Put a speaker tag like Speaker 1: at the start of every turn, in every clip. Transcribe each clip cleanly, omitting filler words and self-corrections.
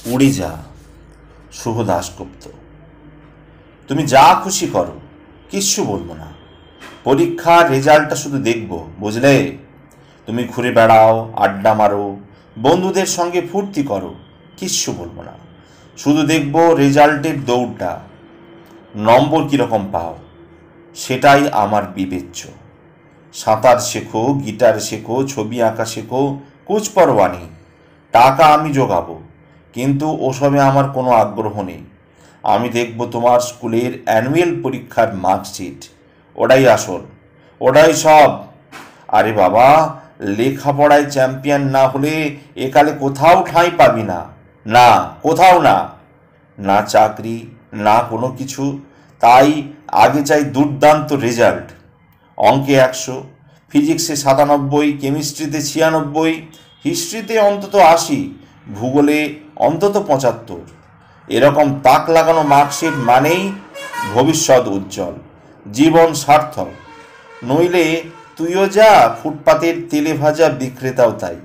Speaker 1: উড়ে যা। শুভ দাশগুপ্ত। তুমি যা খুশি করো, কিচ্ছু বলবো না। পরীক্ষার রেজাল্টটা শুধু দেখবো, বুঝলে? তুমি ঘুরে বেড়াও, আড্ডা মারো, বন্ধুদের সঙ্গে ফুর্তি করো, কিচ্ছু বলবো না। শুধু দেখবো রেজাল্টের দৌড়টা, নম্বর কীরকম পাও, সেটাই আমার বিবেচ্য। সাঁতার শেখো, গিটার শেখো, ছবি আঁকা শেখো, কুচপরোয়া নেই। টাকা আমি জোগাবো, কিন্তু ওসবে আমার কোনো আগ্রহ নেই। আমি দেখব তোমার স্কুলের অ্যানুয়াল পরীক্ষার মার্কশিট, ওটাই আসল, ওটাই সব। আরে বাবা, লেখাপড়ায় চ্যাম্পিয়ন না হলে একালে কোথাও ঠাঁই পাবি না, না কোথাও না। না চাকরি, না কোনো কিছু। তাই আগে চাই দুর্দান্ত রেজাল্ট। অঙ্কে 100, ফিজিক্সে 97, কেমিস্ট্রিতে 96, হিস্ট্রিতে অন্তত 80, ভূগোলে অন্তত 75। এরকম তাক লাগানো মার্কশিট মানেই ভবিষ্যৎ উজ্জ্বল, জীবন সার্থক। নইলে তুইও যা, ফুটপাতের তেলে ভাজা বিক্রেতাও তাই।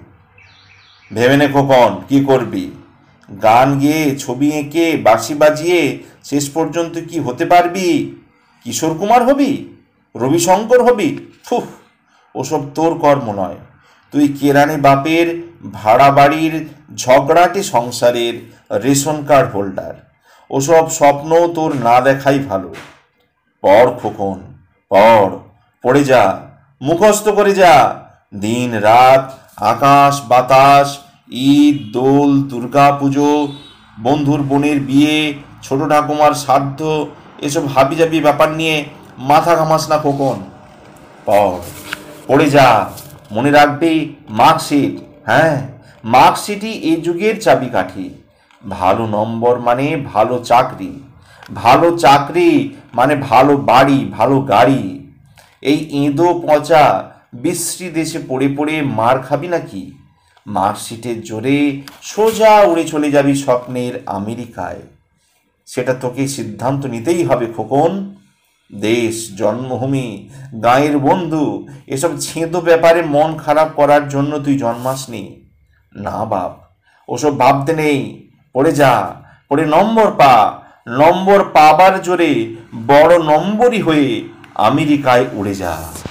Speaker 1: ভেবে নে খোকন, কী করবি? গান গেয়ে, ছবি এঁকে, বাঁশি বাজিয়ে শেষ পর্যন্ত কি হতে পারবি? কিশোর কুমার হবি? রবিশঙ্কর হবি? ফুহ, ওসব তোর কর্ম নয়। তুই কেরানি বাপের ভাড়া বাড়ির ঝগড়াটে সংসারের রেশন কার্ড হোল্ডার। ওসব স্বপ্ন তোর না দেখাই ভালো। পড় খোকন, পড়, পড়ে যা, মুখস্থ করে যা। দিন রাত, আকাশ বাতাস, ঈদ, দোল, দুর্গা পুজো, বন্ধুর বোনের বিয়ে, ছোট ঠাকুমার শ্রাদ্ধ, এসব হাবিজাবি ব্যাপার নিয়ে মাথা ঘামাস না খোকন। পড়, পড়ে যা। মনে রাখবি, মার্কশিট, হ্যাঁ, মার্কশিটই এ যুগের চাবিকাঠি। ভালো নম্বর মানে ভালো চাকরি, ভালো চাকরি মানে ভালো বাড়ি, ভালো গাড়ি। এই এঁদো পচা বিশ্রী দেশে পড়ে পড়ে মার খাবি নাকি? মার্কশিটের জোরে সোজা উড়ে চলে যাবি স্বপ্নের আমেরিকায়। সেটা তোকে সিদ্ধান্ত নিতেই হবে খোকন। দেশ, জন্মভূমি, গাঁয়ের বন্ধু, এসব ছেঁদো ব্যাপারে মন খারাপ করার জন্য তুই জন্মাসনি। না বাপ, ওসব ভাবতে নেই। পড়ে যা, পড়ে নম্বর পা। নম্বর পাবার জোরে বড় নম্বরই হয়ে আমেরিকায় উড়ে যা।